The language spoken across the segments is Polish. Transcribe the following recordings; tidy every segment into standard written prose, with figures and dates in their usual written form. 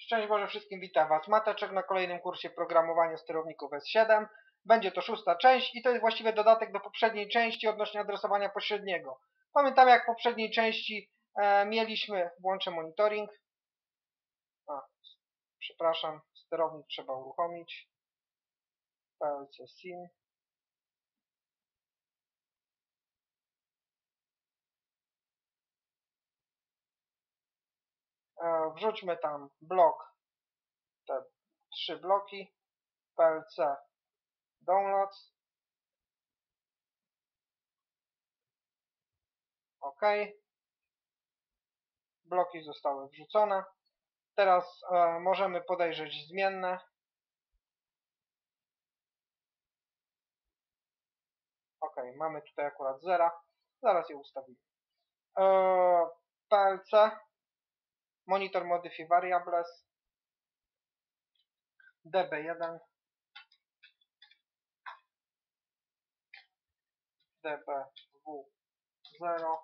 Szczęść Boże wszystkim, witam Was Mateczek na kolejnym kursie programowania sterowników S7. Będzie to 6. część i to jest właściwie dodatek do poprzedniej części odnośnie adresowania pośredniego. Pamiętam, jak w poprzedniej części mieliśmy, włączę monitoring. Przepraszam, sterownik trzeba uruchomić. PLC SIM. Wrzućmy tam blok, te 3 bloki, PLC Downloads. OK. Bloki zostały wrzucone. Teraz możemy podejrzeć zmienne. OK, mamy tutaj akurat zera. Zaraz je ustawimy. PLC Monitor Modify Variables DB1 DBW0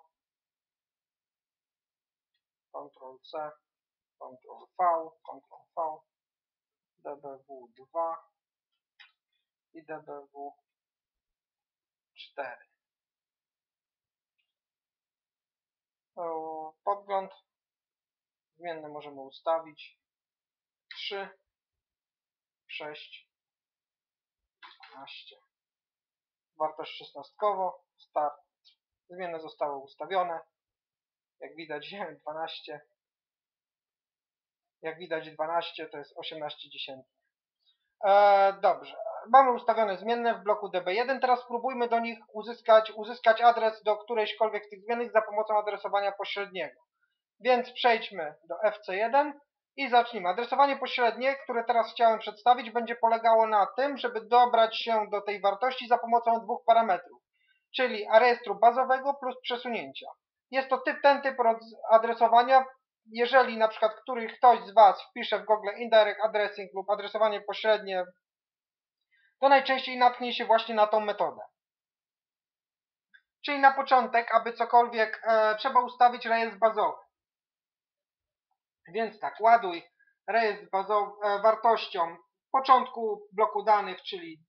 Ctrl C Ctrl V Ctrl V DBW2 i DBW4. Podgląd zmienne możemy ustawić 3, 6, 12. Wartość 16. Start. Zmienne zostały ustawione. Jak widać 12. Jak widać 12 to jest 18 dziesiętnych. Dobrze. Mamy ustawione zmienne w bloku DB1. Teraz spróbujmy do nich uzyskać adres do którejśkolwiek z tych zmiennych za pomocą adresowania pośredniego. Więc przejdźmy do FC1 i zacznijmy. Adresowanie pośrednie, które teraz chciałem przedstawić, będzie polegało na tym, żeby dobrać się do tej wartości za pomocą dwóch parametrów, czyli rejestru bazowego plus przesunięcia. Jest to ten typ adresowania. Jeżeli na przykład ktoś z Was wpisze w Google Indirect Addressing lub adresowanie pośrednie, to najczęściej natknie się właśnie na tą metodę. Czyli na początek, aby cokolwiek, trzeba ustawić rejestr bazowy. Więc tak, ładuj rejestr bazowy wartością początku bloku danych, czyli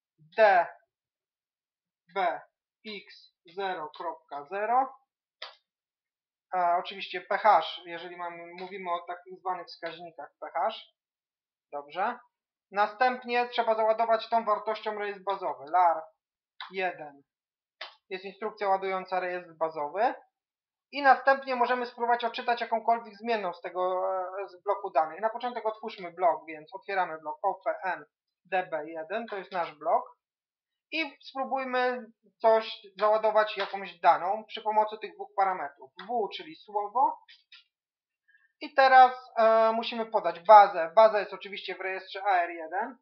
dbx0.0. Oczywiście pH, jeżeli mówimy o takich zwanych wskaźnikach pH. Dobrze. Następnie trzeba załadować tą wartością rejestr bazowy. lar1 jest instrukcja ładująca rejestr bazowy. I następnie możemy spróbować odczytać jakąkolwiek zmienną z bloku danych. Na początek otwórzmy blok, więc otwieramy blok OPN-DB1, to jest nasz blok. I spróbujmy coś załadować, jakąś daną przy pomocy tych dwóch parametrów. W, czyli słowo. I teraz musimy podać bazę. Baza jest oczywiście w rejestrze AR1.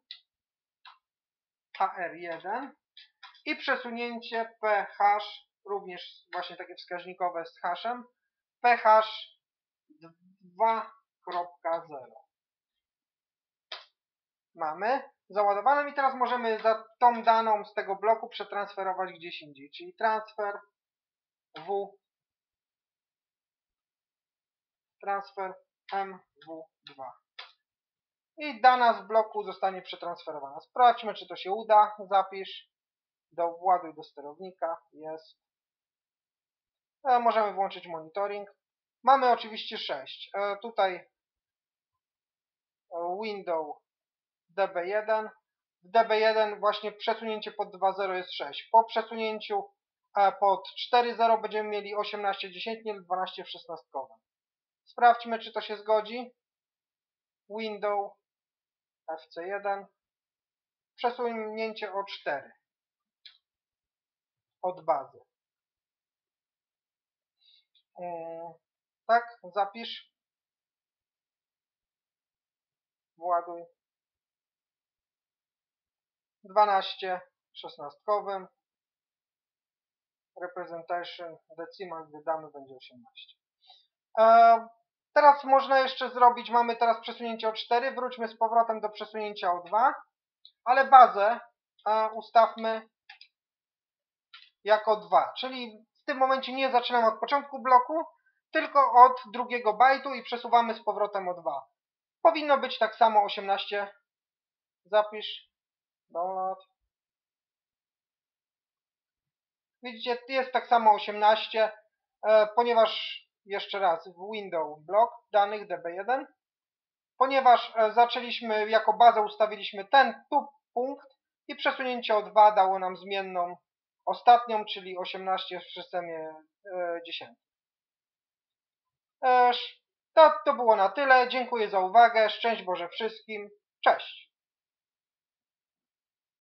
I przesunięcie pH, również właśnie takie wskaźnikowe z hashem, pH 2.0. Mamy załadowane i teraz możemy za tą daną z tego bloku przetransferować gdzieś indziej, czyli transfer MW2. I dana z bloku zostanie przetransferowana. Sprawdźmy, czy to się uda. Zapisz, właduj do sterownika. Jest. Możemy włączyć monitoring. Mamy oczywiście 6. Tutaj window DB1. W DB1 właśnie przesunięcie pod 2.0 jest 6. Po przesunięciu pod 4.0 będziemy mieli 18 dziesiętnie lub 12 w 16. Sprawdźmy, czy to się zgodzi. Window FC1. Przesunięcie o 4 od bazy. Tak, zapisz. Właduj. 12 szesnastkowym. Representation decimal wydamy będzie 18. Teraz można jeszcze zrobić, mamy teraz przesunięcie o 4, wróćmy z powrotem do przesunięcia o 2, ale bazę ustawmy jako 2, czyli w tym momencie nie zaczynamy od początku bloku, tylko od drugiego bajtu i przesuwamy z powrotem o 2. Powinno być tak samo 18. Zapisz. Download. Widzicie, jest tak samo 18, ponieważ, jeszcze raz, w window blok danych db1, ponieważ zaczęliśmy, jako bazę ustawiliśmy ten tu punkt i przesunięcie o 2 dało nam zmienną ostatnią, czyli 18 w systemie 10. To było na tyle. Dziękuję za uwagę. Szczęść Boże wszystkim. Cześć.